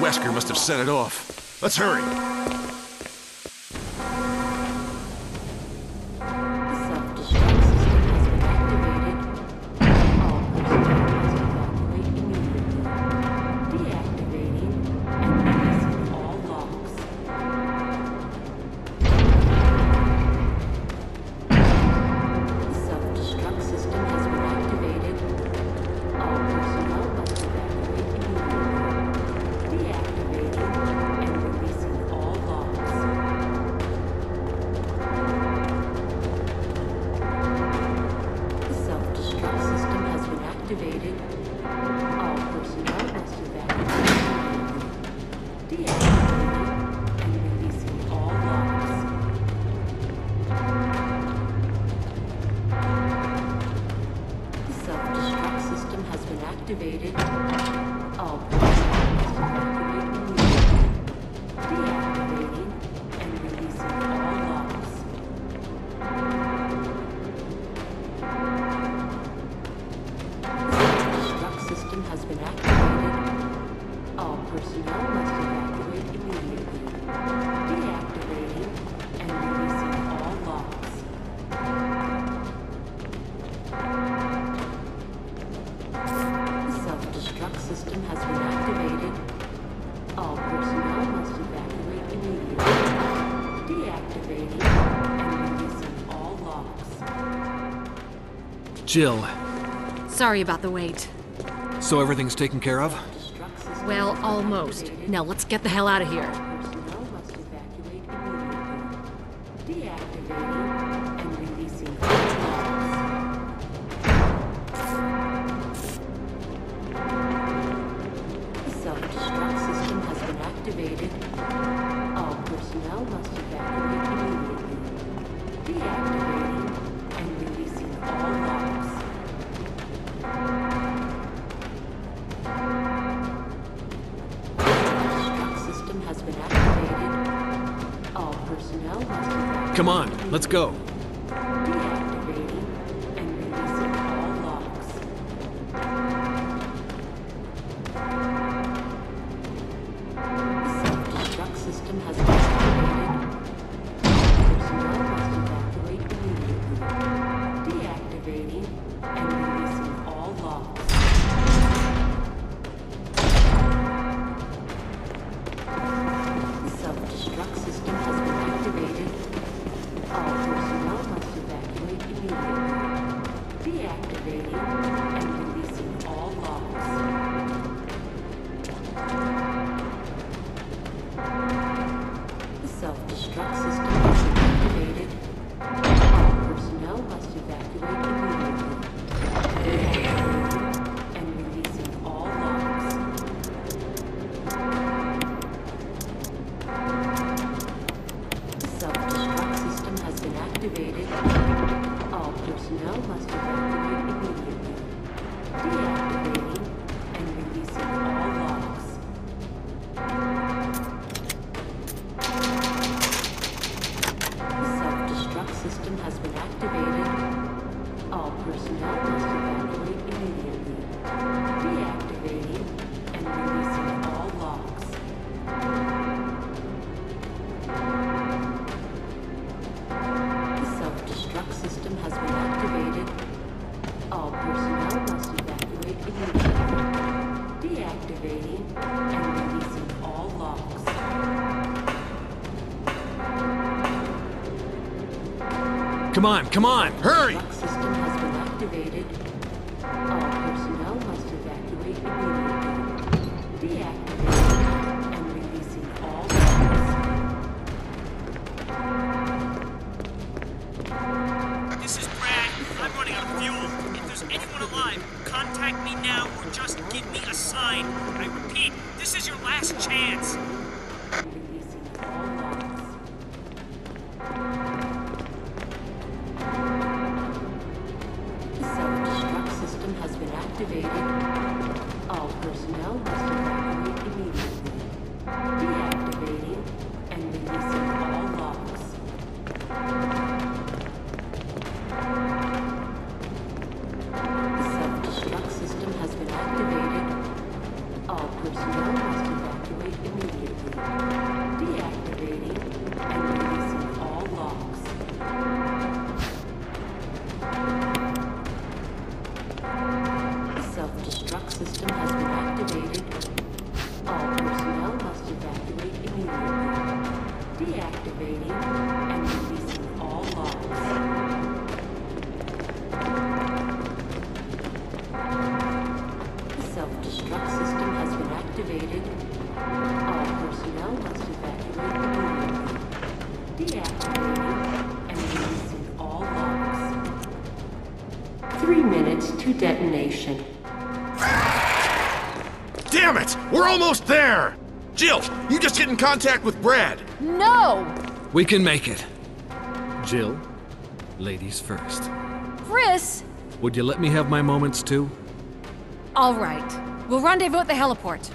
Wesker must have set it off. Let's hurry. Jill. Sorry about the wait. So everything's taken care of? Well, almost. Now let's get the hell out of here. Come on, let's go. Come on, hurry! System has been activated. All personnel must evacuate immediately. Deactivating and releasing all logs. This is Brad. I'm running out of fuel. If there's anyone alive, contact me now or just give me a sign. I repeat, this is your last chance. Activated. All personnel must evacuate immediately. Deactivating and releasing all logs. The self-destruct system has been activated. All personnel must evacuate self-destruct system has been activated. All personnel must evacuate immediately. Deactivating and releasing all logs. The self-destruct system has been activated. All personnel must evacuate immediately. Deactivating and releasing all logs. 3 minutes to detonation. Damn it! We're almost there! Jill, you just get in contact with Brad. No! We can make it. Jill, ladies first. Chris! Would you let me have my moments too? All right. We'll rendezvous at the heliport.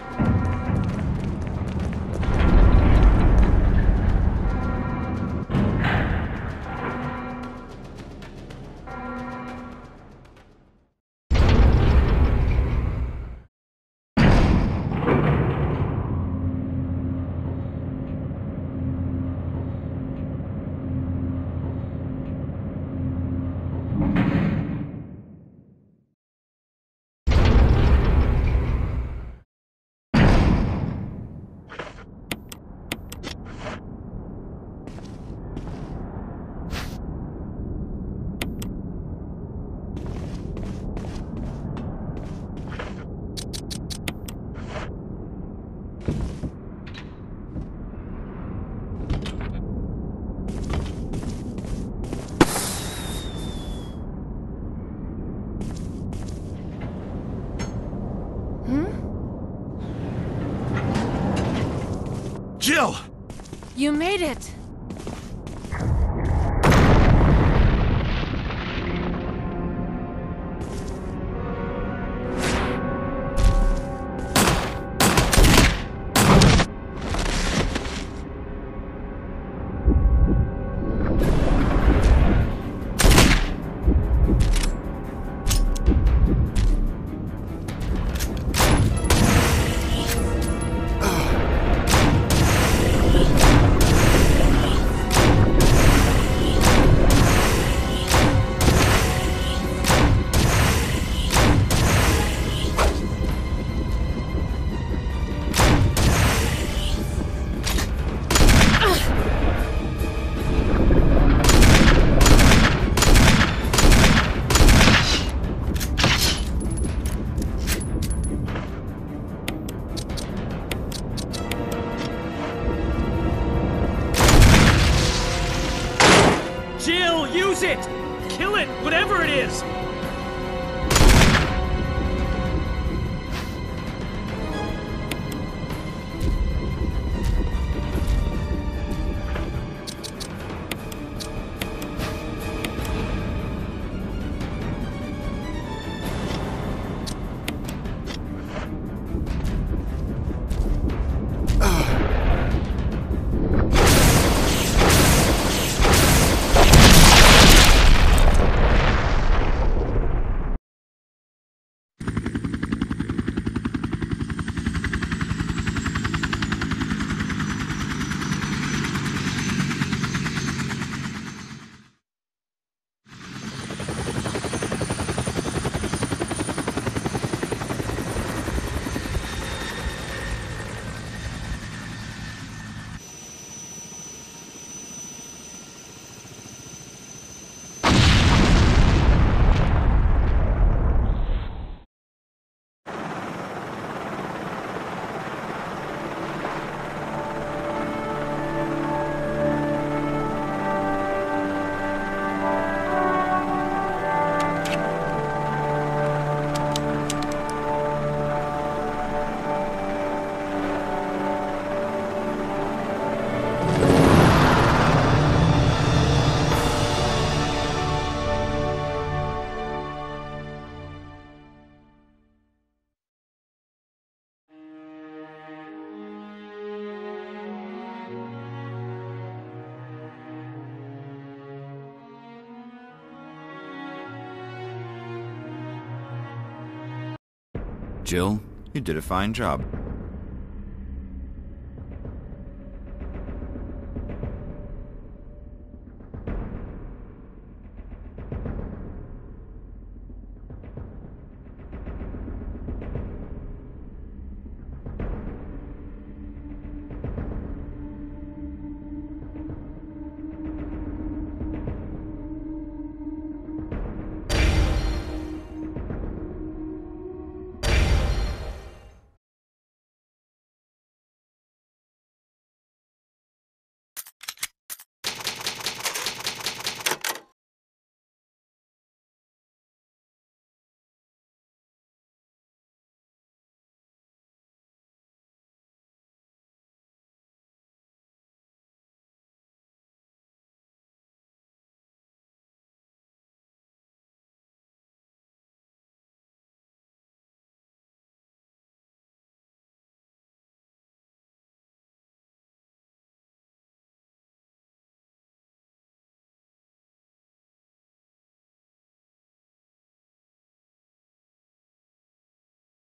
Jill! You made it! Jill, use it! Kill it, whatever it is! Jill, you did a fine job.